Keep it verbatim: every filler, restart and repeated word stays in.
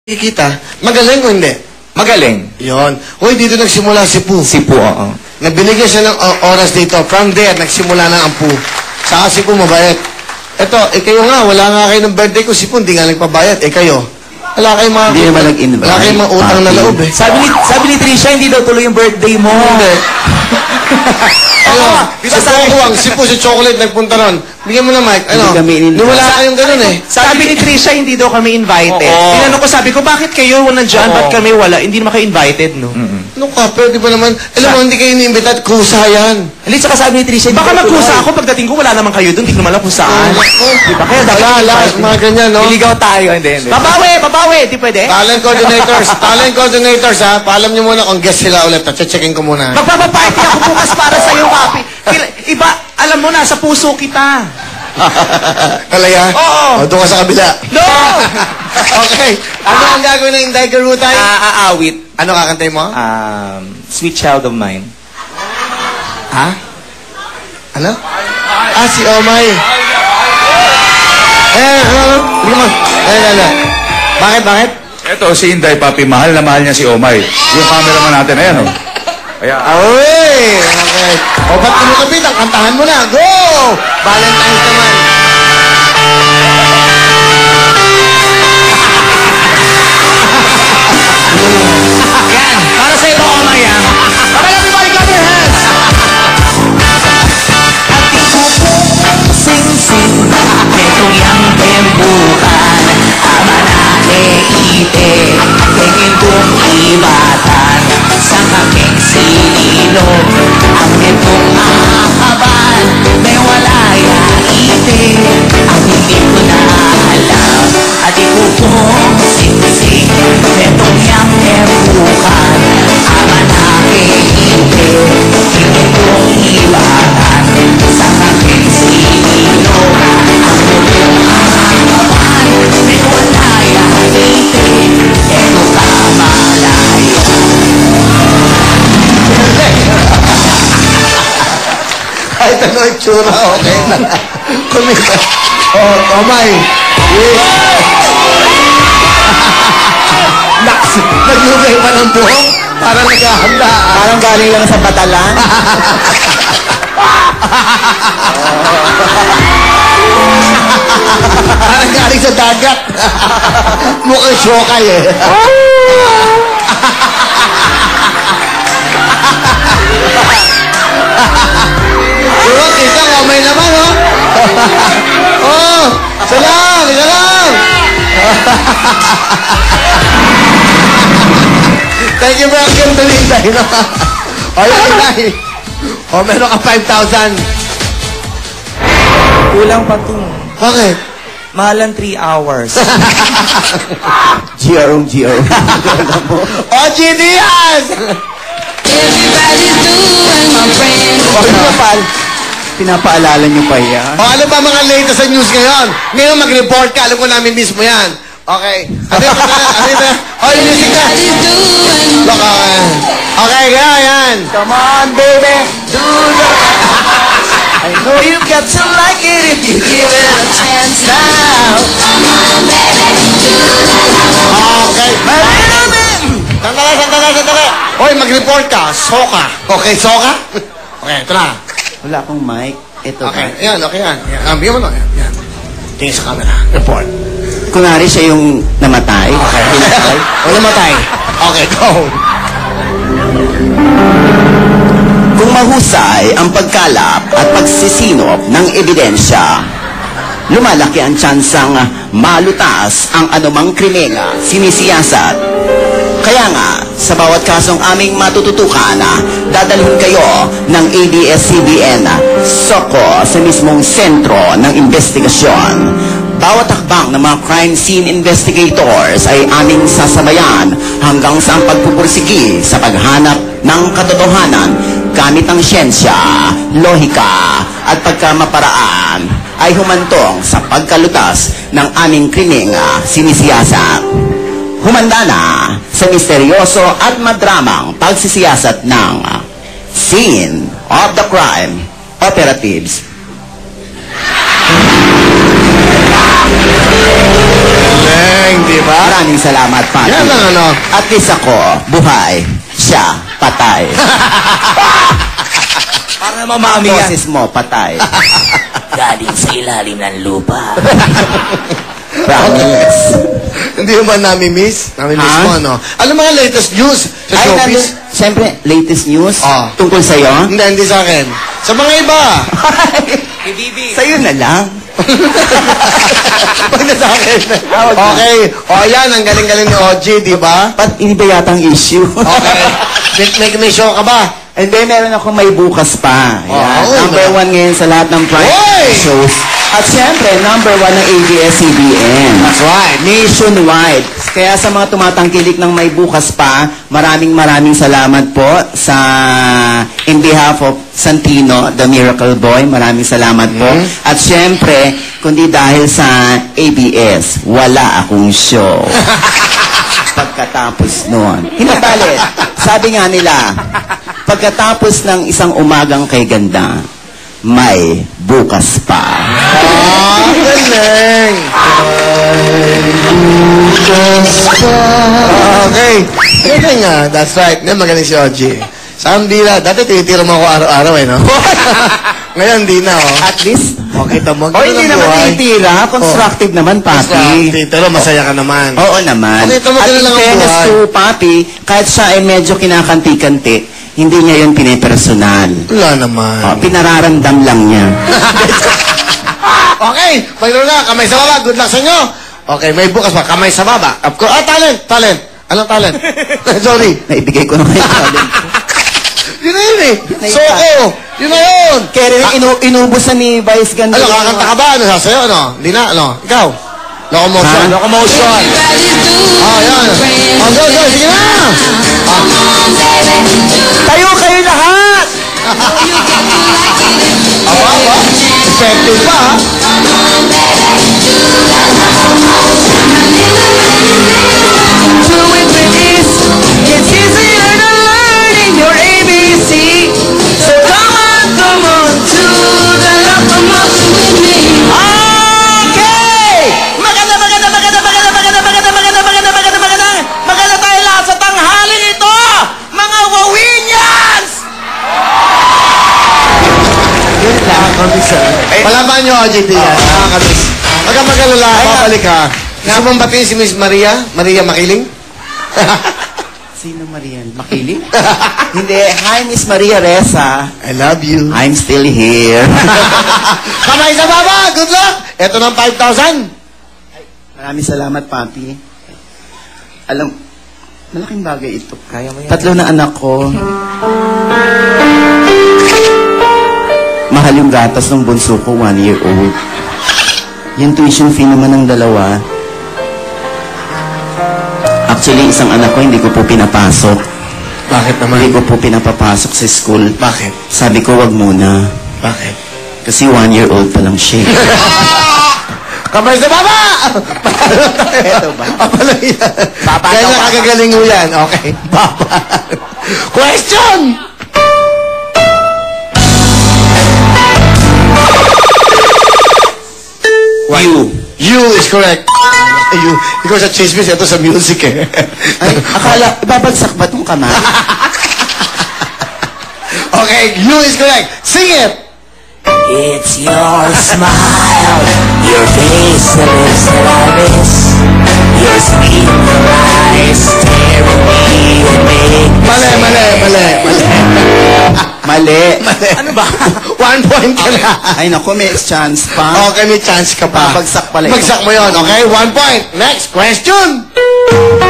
Kikita, magaling o hindi? Magaling. Yon. Uy, dito nagsimula si Poo. Si Poo, oo. Nagbinigyan siya ng uh, oras dito. From there, nagsimula na ang Poo. Saka si Poo mabait. Eto, eh kayo nga, wala nga kayo ng birthday ko. Si Poo, hindi nga nagpabayad. Eh kayo, wala kayong mga... Hindi naman nag-invite. Wala kayong mga utang na loob eh. Sabi ni, sabi ni Trisha, hindi daw tuloy yung birthday mo. Hindi. Ano, Bisa sa kukuwang, si Poo, si Chocolate, nagpunta ron. Bigyan mo na, Mike. Ano, Hindi kami in-invite. wala kayong ganun eh. Sabi ni Trisha, hindi daw kami invited. Oo. Tinanong ko, sabi ko, bakit kayo nandyan? Oo. Ba't kami wala? Hindi naman kayo invited, no? Ano ka, pero di ba naman, alam mo, hindi kayo ni-invite, kusa yan. Hindi, saka sabi ni Trisha, baka magkusa ako, pagdating ko, wala naman kayo doon, hindi ko naman alam kung saan. Di ba? Kaya dapat Wala, wala, invite. mga ganyan, no? Iligaw tayo, hindi, hindi. Babawi, babawi, di pwede? Talent coordinators, talent coordinators, ha? Paalam nyo muna kung guest sila ulit. Che-checkin ko muna. Magpapaparty ako bukas para sa iyo, Papi. Kila- Iba, alam mo na, sa puso kita. Kalaya? Oo. O, doon ka sa kabila. No! Okay. Ano ang gagawin ng Tiger Rutay? Ah, aawit. Ano kakantay mo? Um, Sweet Child of Mine. Ha? Ano? Ah, si Omay. Eh, ano? Hindi mo. Eh, ano? Bakit, bakit? Ito, si Inday, papi, mahal na mahal niya si Omay. Yung cameraman natin, ayan, oh. Kaya, Away! Okay. O, ba't kumukapit? Ang kantahan mo na. Go! Valentine's naman. Yan, para sa iyo, Omay, ah. Okay, everybody, clap your hands! Sing-sing, itong yang tembukan, ama na eite, tingin kong ibatan, sa kaking sinilog, ang itong ahaban, may wala ya ite, ang hindi ko na alam, at ikukong sing-sing, itong yang tembukan, ama na eite, tingin kong ibatan, sa kaking sinilog, ang itong ahaban, may wala ya ite, eto ka malaya. Kahit ano yung tsura, okay na. Kumita. Oh, Omay. Yeah. Naks, naglugay pa ng buhok para naghahanda. Parang galing lang sa batalan. Parang galing sa dagat. Mukhang syokay eh. Pero kita, Omay naman, oh. Oh, isa lang, isa lang. Thank you very much, Tulinday, no? O, yun, Inday. O, meron ka five thousand. Kulang pa to. Bakit? Mahalan three hours. G R O, G R O. O, G. Diaz! Everybody's doing my friend. Pinapal, pinapaalala niyo pa yan. O, ano ba mga latest sa news ngayon? Ngayon mag-report ka. Alam ko namin mismo yan. Okay. Ano yung ano, ano yung O, yung music na. Everybody's doing Look, okay. Okay, kaya yan. Come on, baby. Do the... I know you got to like it if you give it a chance now. Okay. Sandali, sandali, sandali. Hoy, mag-report ka. Soka. Okay, soka? Okay, ito na. Wala akong mic. Ito Okay, ba? yan, okay yan. Yan, ah, bigyan mo na. Yan, yan. Tingin sa camera. Report. Kunwari siya yung namatay. Okay. Wala matay. Okay, go. Kung mahusay ang pagkalap at pagsisinop ng ebidensya, lumalaki ang tsansang malutas ang anumang krimenga sinisiyasat. Kaya nga, sa bawat kasong aming matututukan, dadalhin kayo ng A B S C B N SOCO sa mismong sentro ng investigasyon. Bawat hakbang ng mga crime scene investigators ay aming sasabayan hanggang sa ang pagpupursigi sa paghanap ng katotohanan gamit ang siyensya, lohika at pagkamaparaan ay humantong sa pagkalutas ng aming krimeng sinisiyasat. Humanda na sa misteryoso at madramang pagsisiyasat ng Scene of the Crime Operatives. Hey, galing, di ba? Maraming salamat, Papi. Yan lang, ano? At least ako, buhay. Siya, patay. Para mamami yan. Boses mo, patay. Galing sa ilalim ng lupa. Promise. Hindi mo ba nami-miss? Nami-miss Ha? mo, ano? Ano mga latest news sa Ay, nandun, showbiz? siyempre, latest news Ah. tungkol sa'yo. Hindi, hindi sa akin. Sa mga iba. Kay Bibi. Sa'yo na lang. Pag na sa akin. Okay. O, yan. Ang galing-galing ni O G, di ba? Ba't hindi ba yata ang issue? Okay. May, may, may show ka ba? And then, meron ako may bukas pa. Yan. Oh, number na. one ngayon sa lahat ng prime Oy! shows. At syempre, number one ng A B S C B N. That's right. Nationwide. Kaya sa mga tumatangkilik ng may bukas pa, maraming maraming salamat po sa in behalf of Santino, the Miracle Boy. Maraming salamat po. At syempre, kundi dahil sa A B S, wala akong show. Pagkatapos noon. Hinabali. Sabi nga nila, pagkatapos ng isang umagang kay ganda, may bukas pa. Ah, galing. Okay. Galing nga. That's right. Ngayon magaling si O G. Saan bila? Dati tinitira mo ako araw-araw eh, no? Ngayon, di na, oh. At least, O, kita mo. o hindi ganun ang naman buhay. titira, constructive naman, Papi. Constructive. Pero masaya ka naman. Oo naman. Okay, ito At magaling in lang ang fairness buhay. to Papi, kahit siya ay medyo kinakanti-kanti, hindi niya yun pinipersonal. Wala naman. Oh, pinararamdam lang niya. Okay, mayroon na. Kamay sa baba. Good luck sa inyo. Okay, may bukas pa. Kamay sa baba. Of course. Ah, talent. Talent. Anong talent? Sorry. Naibigay ko na kayo talent. Yun na yun eh. Naita. Soko. Yun na yun. Kaya rin, inu inubos na ni Vice Ganda. Ano, kakanta ka ba? Ano, sasayo? Ano? Hindi na, ano? Ikaw? Locomotion. Ha? Locomotion. Ah, yan. Oh, go, go. Sige na. Tayo kayo lahat! Aba, aba. Effective pa, ha? It's easier than learning your A B C. So come on, come on to the locomotion with me. Okay! Maganda, maganda, maganda, maganda, maganda, maganda, maganda, maganda, maganda, maganda, maganda tayo lahat sa tanghaling ito! Mga Wawinians! Yun, nakakamiss, ha? Palaban nyo, O J T, yan. Nakakamiss. Huwag kang mag-alala. Babalik ka. Gusto mong batiin si Miss Maria? Maria Makiling? Sino Marian? Makiling? Hindi. Hi, Miss Maria Reza. I love you. I'm still here. Kamay sa baba! Good luck! Ito ng five thousand. Maraming salamat, Papi. Alam, malaking bagay ito. Kaya mo yan. Tatlo na anak ko. Mahal yung gatas ng bunso ko, one year old. Yung tuition fee naman ng dalawa. Actually, isang anak ko, hindi ko po pinapasok. Bakit Hindi naman? ko po pinapapasok sa school. Bakit? Sabi ko, wag muna. Bakit? Kasi one year old pa lang siya. Kamay sa baba! Eto ba? Pala yan. Baba Kaya daw, nakakagaling mo yan. Okay. Baba. Question! You. You is correct. You. Because sa chismis, ito sa music eh. Ay, akala, babagsak ba tong kamay? Okay, you is correct. Sing it! It's your smile, your face that lives that I miss. Your sweet eyes staring me and make me Mali, mali, mali, mali. Mali. Ano ba? One point ka na. Ay, naku, may chance pa. Okay, may chance ka pa. Babagsak pala ito. Bagsak mo yun, okay? One point. Next question.